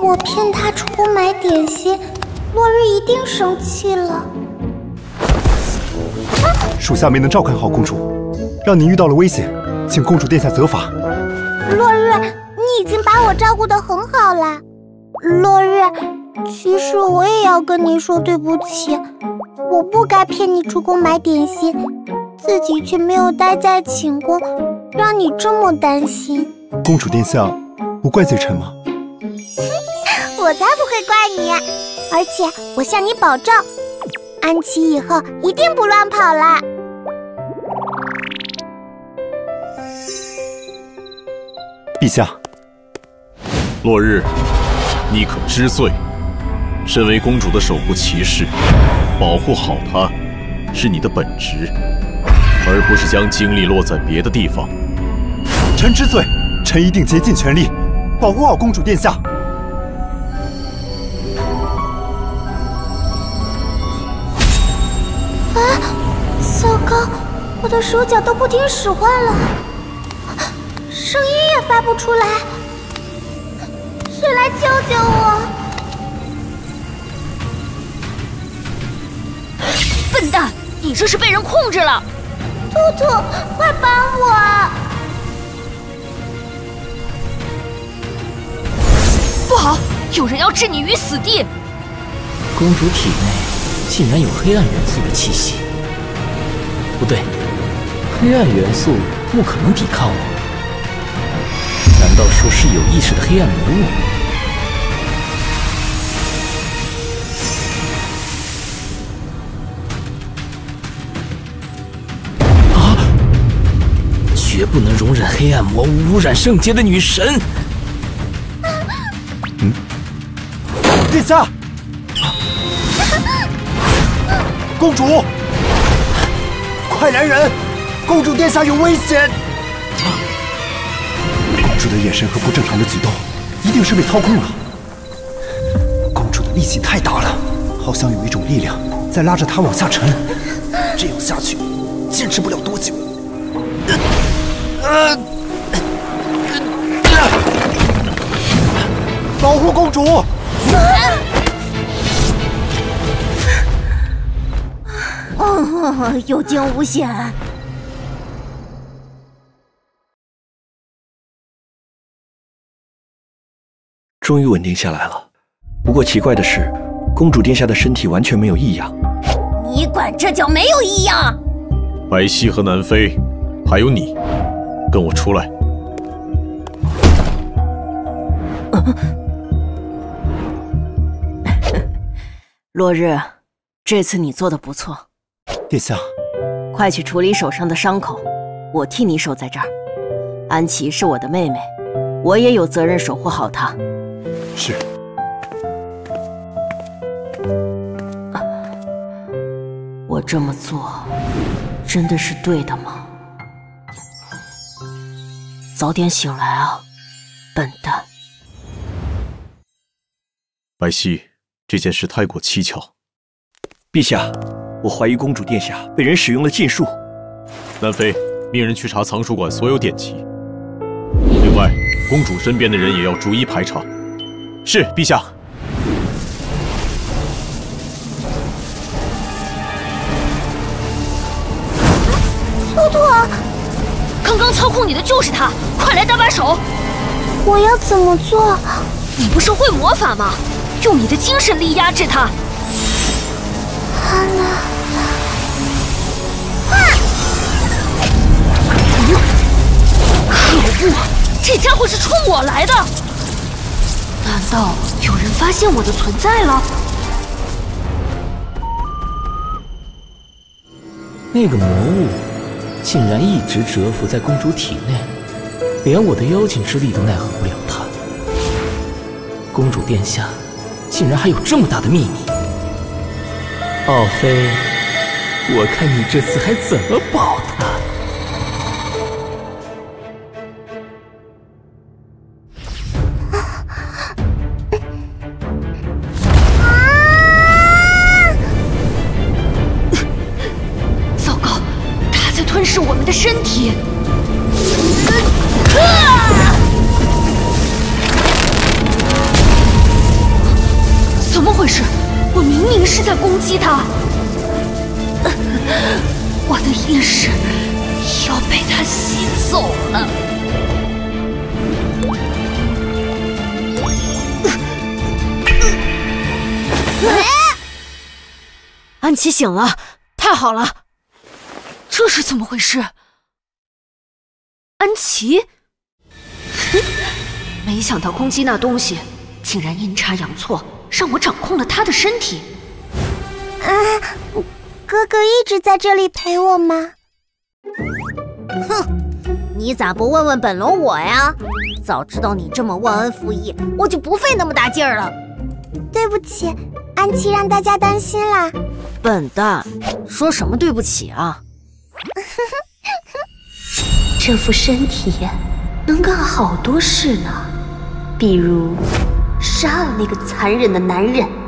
我骗他出宫买点心，落日一定生气了。 属下没能照看好公主，让您遇到了危险，请公主殿下责罚。 落日，你已经把我照顾得很好了。落日，其实我也要跟你说对不起，我不该骗你出宫买点心，自己却没有待在寝宫，让你这么担心。 公主殿下不怪罪臣吗？ 我才不会怪你，而且我向你保证，安琪以后一定不乱跑了。 陛下， 落日，你可知罪？身为公主的守护骑士，保护好她是你的本职，而不是将精力落在别的地方。 臣知罪，臣一定竭尽全力保护好公主殿下。 糟糕，我的手脚都不听使唤了，声音也发不出来，谁来救救我？ 笨蛋，你这是被人控制了！ 兔兔，快帮我！ 不好，有人要置你于死地！ 公主体内竟然有黑暗元素的气息。不对，黑暗元素不可能抵抗我。难道说是有意识的黑暗魔物？啊！绝不能容忍黑暗魔物污染圣洁的女神！ 殿下，公主！快来人！公主殿下有危险！公主的眼神和不正常的举动，一定是被操控了。公主的力气太大了，好像有一种力量在拉着她往下沉。这样下去，坚持不了多久。保护公主！ 有惊无险。 终于稳定下来了。不过奇怪的是，公主殿下的身体完全没有异样。 你管这叫没有异样？ 白皙和南飞，还有你，跟我出来。 落日，这次你做的不错。 殿下， 快去处理手上的伤口，我替你守在这儿。安琪是我的妹妹，我也有责任守护好她。 是。 我这么做，真的是对的吗？早点醒来啊，笨蛋！ 白皙，这件事太过蹊跷。 陛下，我怀疑公主殿下被人使用了禁术。 南飞，命人去查藏书馆所有典籍。另外，公主身边的人也要逐一排查。是，陛下。 兔兔， 刚刚操控你的就是他，快来搭把手！ 我要怎么做？ 你不是会魔法吗？用你的精神力压制他。 好了。 可恶！这家伙是冲我来的！难道有人发现我的存在了？ 那个魔物竟然一直蛰伏在公主体内，连我的妖精之力都奈何不了她。公主殿下竟然还有这么大的秘密！奥菲，我看你这次还怎么保她？ 吞噬我们的身体。 是在攻击他。我的意识要被他吸走了。 安琪醒了，太好了！ 这是怎么回事？安琪？没想到攻击那东西竟然阴差阳错，让我掌控了他的身体。 哥哥一直在这里陪我吗？ 哼，你咋不问问本龙我呀？早知道你这么忘恩负义，我就不费那么大劲儿了。 对不起，安琪让大家担心啦。 笨蛋，说什么对不起啊？ 这副身体能干好多事呢，比如杀了那个残忍的男人。